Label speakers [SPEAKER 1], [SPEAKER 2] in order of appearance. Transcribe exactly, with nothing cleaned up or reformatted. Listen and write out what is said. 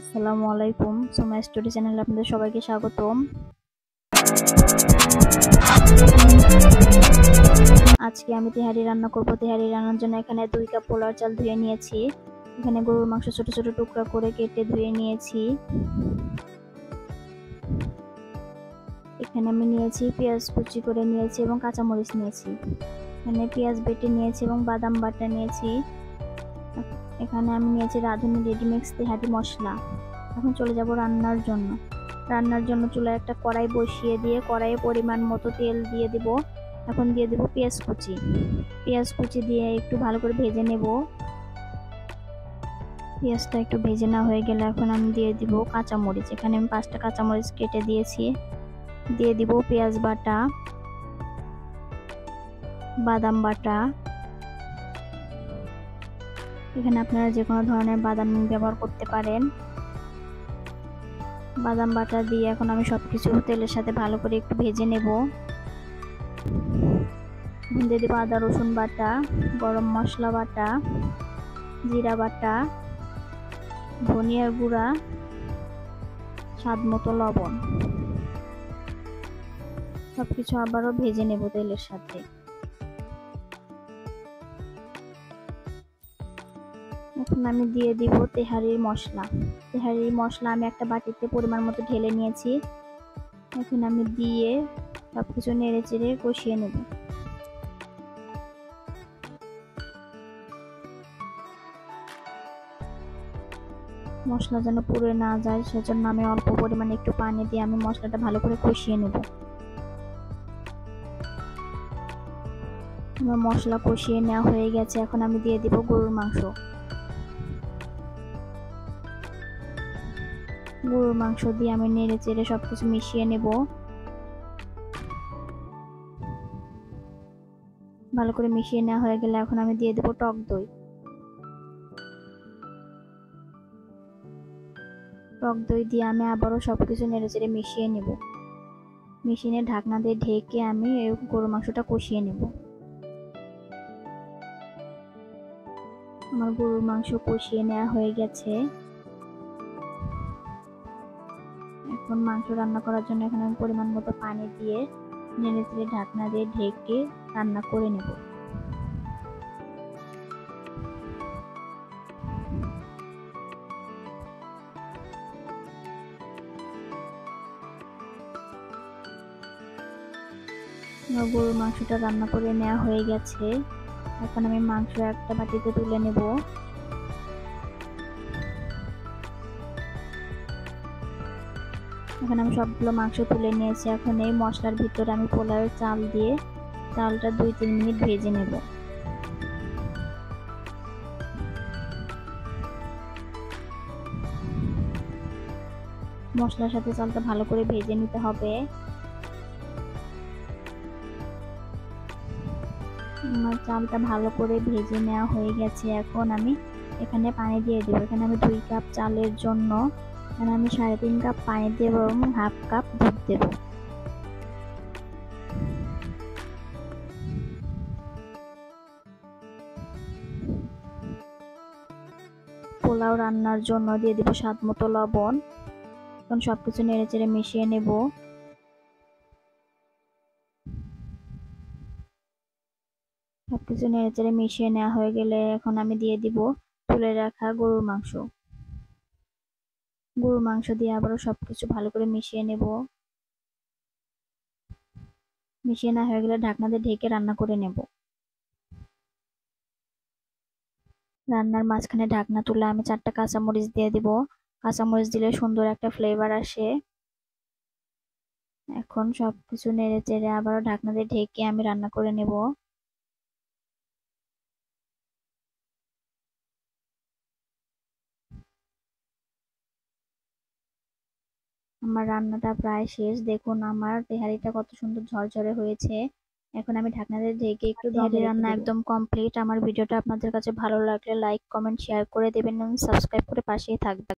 [SPEAKER 1] আসসালামু আলাইকুম। সুমাইয়া স্টোরি চ্যানেলে আপনাদের সবাইকে স্বাগতম। আজকে আমি তেহারি রান্না করব। তেহারি রান্নার জন্য এখানে দুই কাপ পোলার চাল ধুয়ে নিয়েছি। এখানে গরুর মাংস ছোট ছোট টুকরা করে কেটে ধুয়ে নিয়েছি। এখানে আমি নিয়েছি পেঁয়াজ কুচি করে নিয়েছি এবং কাঁচামরিচ নিয়েছি। এখানে পেঁয়াজ বেটে নিয়েছি এবং বাদাম বাটা নিয়েছি। এখানে আমি নিয়েছি রাঁধুনি রেডিমিক্স তেহারি মশলা। এখন চলে যাব রান্নার জন্য। রান্নার জন্য চুলায় একটা কড়াই বসিয়ে দিয়ে কড়াইয়ে পরিমাণ মতো তেল দিয়ে দিব। এখন দিয়ে দেব পেঁয়াজ কুচি। পেঁয়াজ কুচি দিয়ে একটু ভালো করে ভেজে নেব। পেঁয়াজটা একটু ভেজে না হয়ে গেলে এখন আমি দিয়ে দিব কাঁচামরিচ। এখানে আমি পাঁচটা কাঁচামরিচ কেটে দিয়েছি। দিয়ে দিব পেঁয়াজ বাটা, বাদাম বাটা। এখানে আপনারা যে কোনো ধরনের বাদাম ব্যবহার করতে পারেন। বাদাম বাটা দিয়ে এখন আমি সবকিছু তেলের সাথে ভালো করে একটু ভেজে নেব। দিয়ে দেবো আদা রসুন বাটা, গরম মশলা বাটা, জিরা বাটা, ধনিয়ার গুঁড়া, স্বাদ মতো লবণ। সবকিছু আবারও ভেজে নেব তেলের সাথে। এখন আমি দিয়ে দিব তেহারির মশলা। তেহারির মশলা আমি একটা বাটিতে পরিমাণ মতো ঢেলে নিয়েছি। এখন আমি দিয়ে সবকিছু নেড়ে চেড়ে কষিয়ে নেব। মশলা যেন পুড়ে না যায় সেজন্য আমি অল্প পরিমাণে একটু পানি দিয়ে আমি মশলাটা ভালো করে কষিয়ে নেব। আমার মশলা কষিয়ে নেওয়া হয়ে গেছে। এখন আমি দিয়ে দিব গরুর মাংস। গরুর মাংস দিয়ে আমি নেড়ে চেড়ে সবকিছু মিশিয়ে নেব। ভালো করে মিশিয়ে নেওয়া হয়ে গেলে এখন আমি দিয়ে দেব টক দই। টক দই দিয়ে আমি আবারও সবকিছু নেড়ে চেড়ে মিশিয়ে নেব। মিশিয়ে ঢাকনা দিয়ে ঢেকে আমি গরুর মাংসটা কষিয়ে নেব। আমার গরুর মাংস কষিয়ে নেওয়া হয়ে গেছে। এখন মাংস রান্না করার জন্য এখন আমি পরিমাণ মতো পানি দিয়ে নেড়ে চেড়ে ঢাকনা দিয়ে ঢেকে রান্না করে নেব। আমার গরুর মাংসটা রান্না করে নেওয়া হয়ে গেছে। এখন আমি মাংস একটা বাটিতে তুলে নেব। এখন আমি সবগুলো মাংস তুলে নিয়েছি। এখন এই মশলার ভিতরে আমি পোলাওয়ের চাল দিয়ে চালটা দুই তিন মিনিট ভেজে নেব। মশলার সাথে চালটা ভালো করে ভেজে নিতে হবে। আমার চালটা ভালো করে ভেজে নেওয়া হয়ে গেছে। এখন আমি এখানে পানি দিয়ে দেবো। এখানে আমি দুই কাপ চালের জন্য এখানে আমি সাড়ে তিন কাপ পানি দেব এবং হাফ কাপ দুধ দেব। পোলাও রান্নার জন্য দিয়ে দেব স্বাদ মতো লবণ। এখন সবকিছু নেড়ে চেড়ে মিশিয়ে নেব। সবকিছু নেড়ে চেড়ে মিশিয়ে নেওয়া হয়ে গেলে এখন আমি দিয়ে দিব তুলে রাখা গরুর মাংস। গরুর মাংস দিয়ে আবারও সবকিছু ভালো করে মিশিয়ে নেব। মিশিয়ে না হয়ে গেলে ঢাকনা দিয়ে ঢেকে রান্না করে নেব। রান্নার মাঝখানে ঢাকনা তুলে আমি চারটা কাঁচামরিচ দিয়ে দিব। কাঁচামরিচ দিলে সুন্দর একটা ফ্লেভার আসে। এখন সবকিছু নেড়ে চেড়ে আবারও ঢাকনা দিয়ে ঢেকে আমি রান্না করে নেব। আমার রান্নাটা প্রায় শেষ। দেখুন আমার তেহারিটা কত সুন্দর ঝরঝরে হয়েছে। এখন আমি ঢাকনা দিয়ে ঢেকে একটু তেহারি রান্না একদম কমপ্লিট। আমার ভিডিওটা আপনাদের কাছে ভালো লাগলে লাইক কমেন্ট শেয়ার করে দেবেন এবং সাবস্ক্রাইব করে পাশেই থাকবেন।